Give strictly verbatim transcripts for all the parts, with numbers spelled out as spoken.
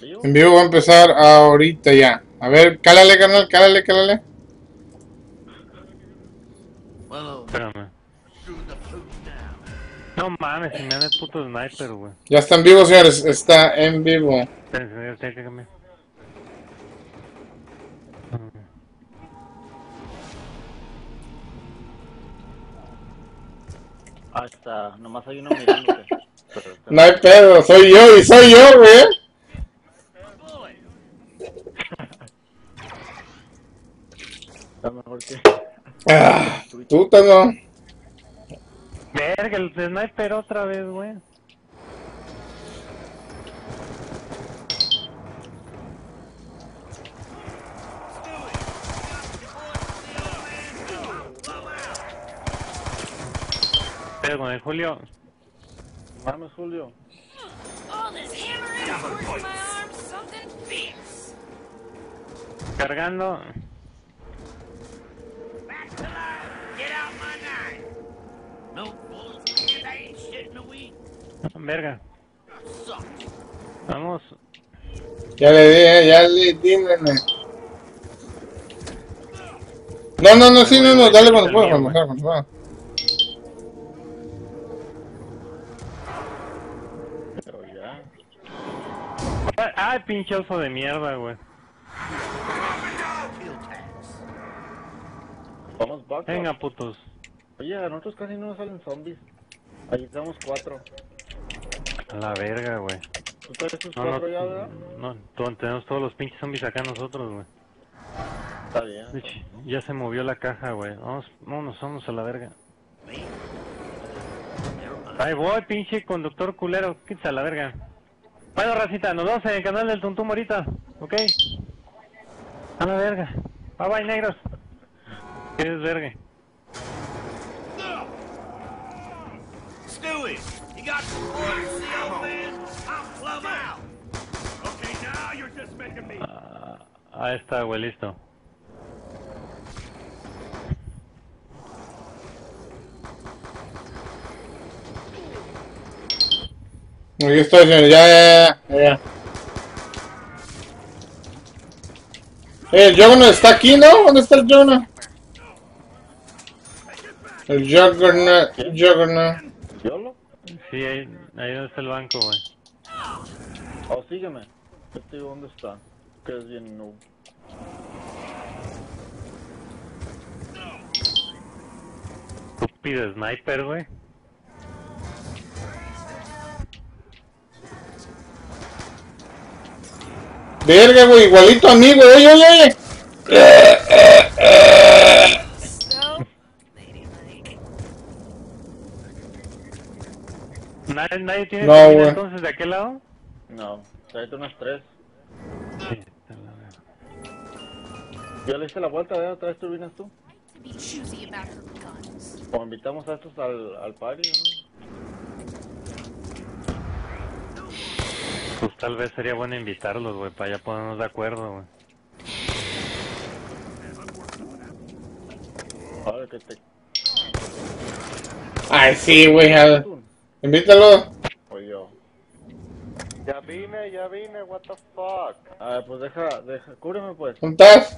vivo? En vivo va a empezar ahorita ya. A ver, cálale, carnal, cálale, cálale. Espérame. No mames, si me dan el puto sniper, güey. Ya está en vivo, señores. Está en vivo. Espérense, señor, tengo que cambiar. Ah, está. Nomás hay uno mirándote. Pero, No hay pedo, soy yo y soy yo, güey. está mejor que... Ah, puta no. Verga, el sniper otra vez, güey. Pero con el Julio. Vamos, Julio. Cargando. Verga. Vamos. Ya le di, eh, ya le di, nene. No, no, no, sí, no, no, dale cuando pueda, cuando pueda, cuando pueda. Pero ya. Ay, pinche oso de mierda, güey. Vamos, back. Venga, putos. Oye, a nosotros casi no nos salen zombies. Ahí estamos cuatro. A la verga, güey. ¿Tú traes tus No, no, cuatro ya, verdad? no, to- tenemos todos los pinches zombies acá nosotros, güey. Está bien. Uy, ya se movió la caja, güey. Vamos, vámonos, vámonos a la verga. Ahí voy, pinche conductor culero. Quítese a la verga. Bueno, racita, nos vemos en el canal del Tuntum ahorita, ¿ok? A la verga. Bye bye, negros. ¿Qué es verga? Stewie, you got some boys, see old man? I'm plumb out. Okay, now you're just making me. Ah, ahí está, güey, listo. Aquí estoy, señor, ya, ya, ya, ya. Eh, el Juggernaut está aquí, ¿no? ¿Dónde está el Juggernaut? El Juggernaut, Juggernaut. ¿Yolo? Sí, ahí, ahí donde está el banco, güey. Oh, sígueme. Este, ¿dónde está? Que es bien noob. Estúpido sniper, güey. Verga, güey, igualito a mí, güey, oye, oye, oye. Eh, eh, eh. ¿Nadie, nadie tiene No, comida güey. entonces de aquel lado? No, tráete unas tres. Sí, está la verga. ¿Ya le hice la vuelta, ¿verdad? ¿Traes turbinas tú? Be choosy about her guns. O invitamos a estos al, al party, ¿no? Pues tal vez sería bueno invitarlos, güey, para ya ponernos de acuerdo, güey. A ver, que te... Ay, sí, güey, al- invítalo. O yo. Ya vine, ya vine, what the fuck. A ver, pues deja, deja, cúbreme pues. ¿Dónde estás?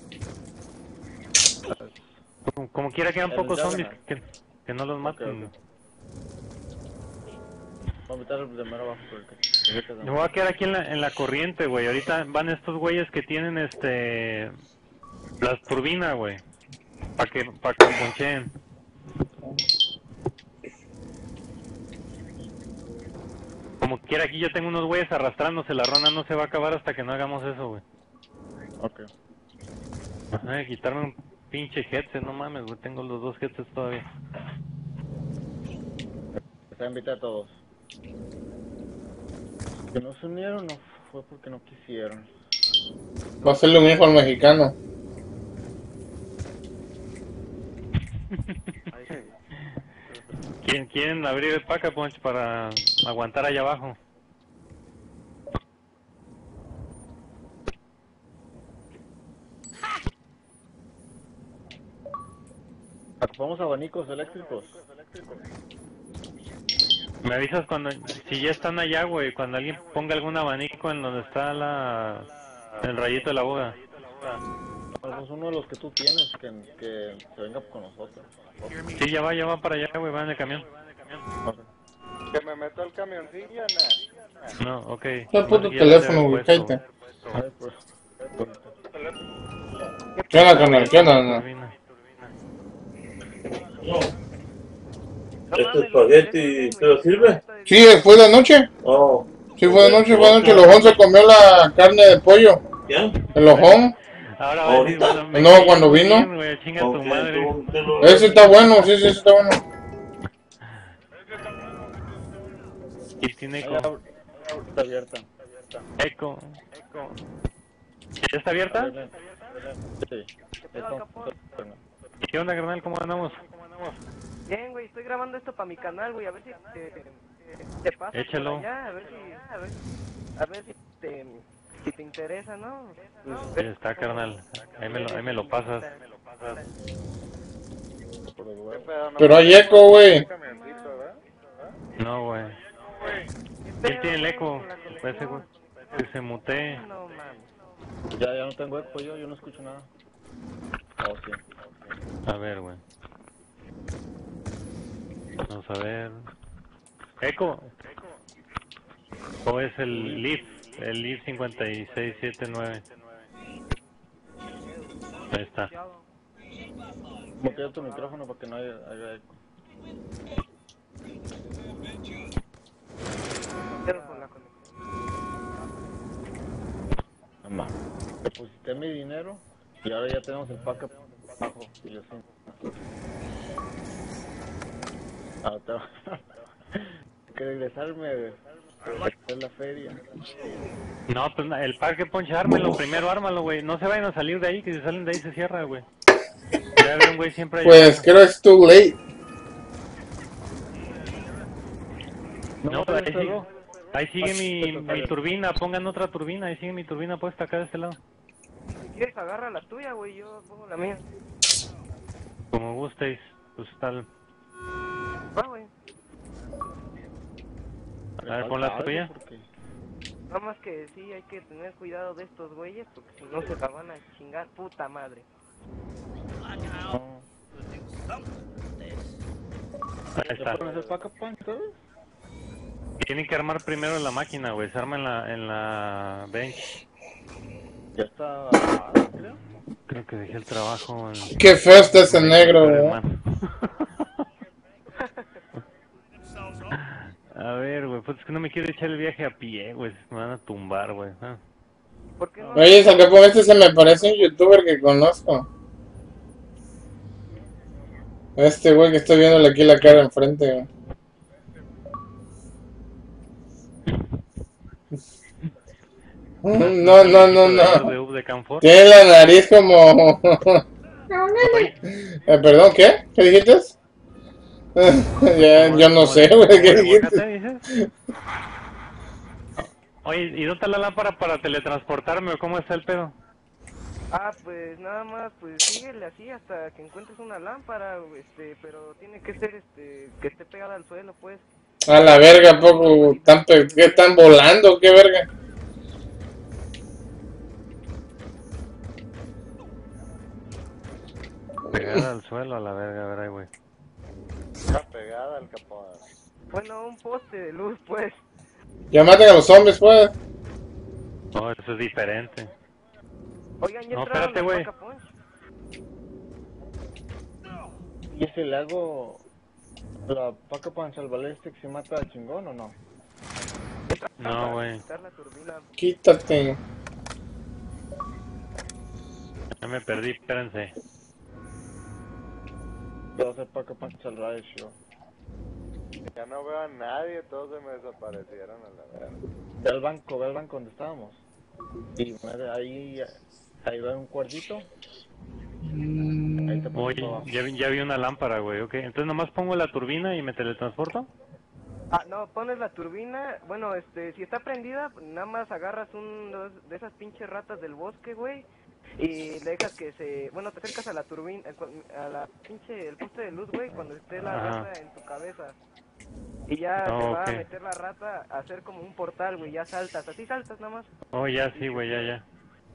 Como, como quiera quedan El pocos zombies Juggernaut. que, que no los maten, Ok, ok. güey. Voy a invitar el primero abajo porque... Me voy a quedar aquí en la, en la corriente, güey. Ahorita van estos güeyes que tienen, este... las turbinas, güey. Para que, pa' que ponchen. Como quiera, aquí yo tengo unos güeyes arrastrándose. La ronda no se va a acabar hasta que no hagamos eso, güey. Ok. Ay, quitarme un pinche headset, no mames, güey. Tengo los dos headsets todavía. Les voy a invitar a todos. Que no se unieron no fue porque no quisieron. Va a hacerle un hijo al mexicano. ¿Quieren, quieren abrir el pack a punch para aguantar allá abajo? Ocupamos abanicos eléctricos. Me avisas cuando, si ya están allá, güey, cuando alguien ponga algún abanico. Eco en donde está la... el rayito de la boda. Es uno de los que tú tienes, que, que se venga con nosotros. Sí, ya va, ya va para allá, güey, va en el camión. Ok. Que me meto al camioncillo, nah. No, ok. ¿Qué No, puto ya teléfono, te güey? puesto. Cállate. Ay, pues, pues, ¿Qué onda, carnal? ¿Qué onda? No. Turbina. ¿Este espagueti te lo sirve? Sí, ¿fue de noche? Oh. Sí, fue de noche, fue de noche. El ojón se comió la carne de pollo. ¿Ya? El ojón. Ahora Ahorita. ves, bueno, me No, cae cuando muy vino. bien, güey, chinga tu Ok, madre. tú- tú lo- Ese está bueno, sí, sí, ese está bueno. Y tiene eco. allá está abierta. Eco. Eco. ¿Ya está abierta? Sí. Eco. ¿Qué onda, carnal? ¿Cómo andamos? Bien, güey, estoy grabando esto para mi canal, güey, a ver si te, te pasa Échalo. por allá, a ver si, a ver, a ver si te, si te interesa, ¿no? Ahí está, carnal. Ahí me lo, ahí me lo pasas. ¿Qué pedo? No Pero me hay meto eco, güey. al camioncito, ¿verdad? No, güey. ¿Quién tiene el eco? Ese, güey. Que se mutee. No, mames. Ya, ya no tengo eco yo, yo no escucho nada. Oh, sí. A ver, güey. Vamos a ver. ¿Eco? ¿O es el Leaf? El Leaf cincuenta y seis setenta y nueve. Ahí está. Mutea tu micrófono para que no haya, haya eco. Pero con la conexión. Mamá. Deposité mi dinero y ahora ya tenemos el pack abajo. Y yo sí. Ahora tengo que regresarme a hacer la feria. No, pues na- el parque ponche, ármelo. Primero ármalo, güey. No se vayan a salir de ahí, que si salen de ahí se cierra, güey. Ya ver un güey siempre ahí. Pues creo que es too late. No, pero ahí, se sigue, cerró. ahí sigue mi, Ah, mi turbina. Pongan otra turbina. Ahí sigue mi turbina puesta acá de este lado. Si quieres agarra la tuya, güey, yo pongo la mía. Como gustéis. Pues tal. Va, güey. A ver, pon la Falta tuya. algo porque- Nada más que sí hay que tener cuidado de estos güeyes, porque si no se la van a chingar, puta madre. No. Ahí ¿Ya está. pueden hacer pack up punch todos? Tienen que armar primero la máquina, güey. Se arma en la, en la bench. Ya está armado, creo. Creo que dejé el trabajo en... Qué feo está ese negro, güey. A ver, güey, pues es que no me quiero echar el viaje a pie, güey. Me van a tumbar, güey. Ah. ¿Por qué no? Oye, Sacapón, este se me parece un youtuber que conozco. Este güey que estoy viéndole aquí la cara enfrente, güey. No, no, no, no. De, de Canfor. Tiene la nariz como... Eh, perdón, ¿qué? ¿Qué dijiste? Ya, yo no sé, güey, ¿qué dijiste? Aguacate, dices? Oye, ¿y dónde está la lámpara para teletransportarme o cómo está el pedo? Ah, pues nada más, pues síguele así hasta que encuentres una lámpara, este, pero tiene que ser, este, que esté pegada al suelo, pues. A la verga, poco, ¿están, pe- ¿qué están volando? ¿Qué verga? Pegada al suelo a la verga, a ver ahí, güey. Está pegada al capón. Bueno, un poste de luz, pues. Ya maten a los zombies, pues. No, eso es diferente. Oigan, ya No, entraron espérate, al güey. Paca Punch. ¿Y si le hago la pack up punch al ballistic si mata al chingón o no? No, güey. Quitar la turbina. Quítate. Ya me perdí, espérense. Le voy a hacer pack up punch al ratio. Ya no veo a nadie, todos se me desaparecieron a la verga. Ve al banco, ve al banco donde estábamos. Y madre, ahí, ahí va un cuartito. Ahí te pones Oye, abajo. ya, vi- ya vi una lámpara, güey, ok. Entonces nomás pongo la turbina y me teletransporto. Ah, no, pones la turbina, bueno, este, si está prendida, nada más agarras un dos de esas pinches ratas del bosque, güey, y le dejas que se, bueno, te acercas a la turbina, a la pinche, el poste de luz, güey, cuando esté la Ajá. rata en tu cabeza. Y ya Oh, te va ok. a meter la rata a hacer como un portal, güey. Ya saltas, así saltas nada más. Oh, ya sí, güey, ya, ya.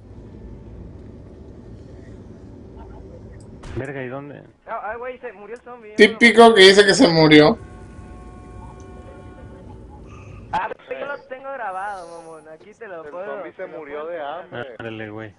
Verga, ¿y dónde? Ah, ah, güey, se murió el zombie. ya no lo Típico maté. que dice que se murió. Ah, pero yo lo tengo grabado, mamón. Aquí te lo El puedo. zombie se te lo murió puedo de enseñar. hambre. Ándale, güey.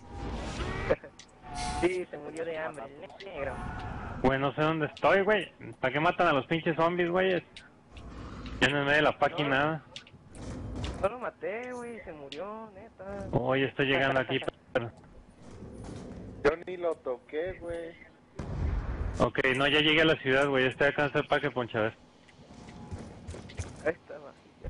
Sí, se murió de hambre, el negro. Güey, no sé dónde estoy, güey. ¿Para qué matan a los pinches zombies, güey? Ya no me de la paqui nada. No lo maté, güey, se murió, neta. Oh, ya estoy llegando aquí, pero... Yo ni lo toqué, güey. Ok, no, ya llegué a la ciudad, güey. Estoy acá en el parque Ponchaver. Ahí está, vacía.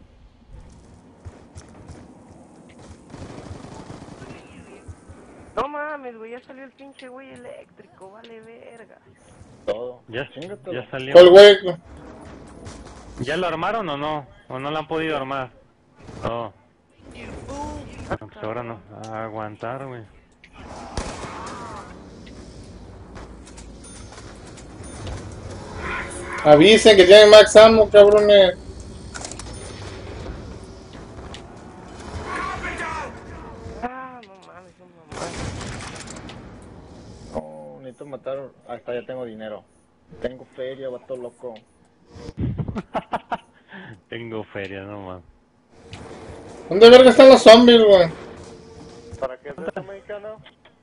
No mames, güey, ya salió el pinche güey eléctrico, vale verga. Todo. Ya, Chingatelo. ya salió. ¿Cuál güey? ¿Ya lo armaron o no? ¿O no lo han podido armar? Oh. No, pues ahora no. A aguantar, güey. Avisen que tienen max ammo, cabrones. Ah, no mames, no mames. No, necesito matar. Hasta ya tengo dinero. Tengo feria, vato loco. Tengo feria, no mames. ¿Dónde verga están los zombies, güey? ¿Para qué es eso, mexicano?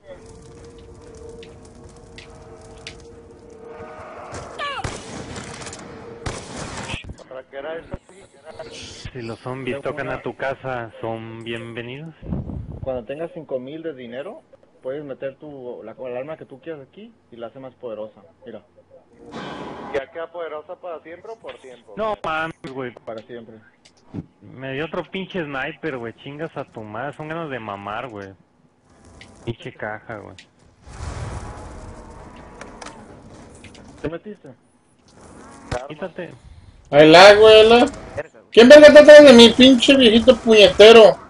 ¿Para qué era eso? Si los zombies tocan a tu casa, ¿son bienvenidos? Cuando tengas cinco mil de dinero, puedes meter tu, la, el arma que tú quieras aquí y la hace más poderosa. Mira, ¿Ya queda poderosa para siempre o por tiempo? No mames, güey. para siempre. Me dio otro pinche sniper, güey. Chingas a tu madre. Son ganas de mamar, güey. Pinche caja, güey. ¿Te metiste? Quítate. Ahí la, güey, la. Verga, güey. ¿Quién verga está atrás de mi pinche viejito puñetero?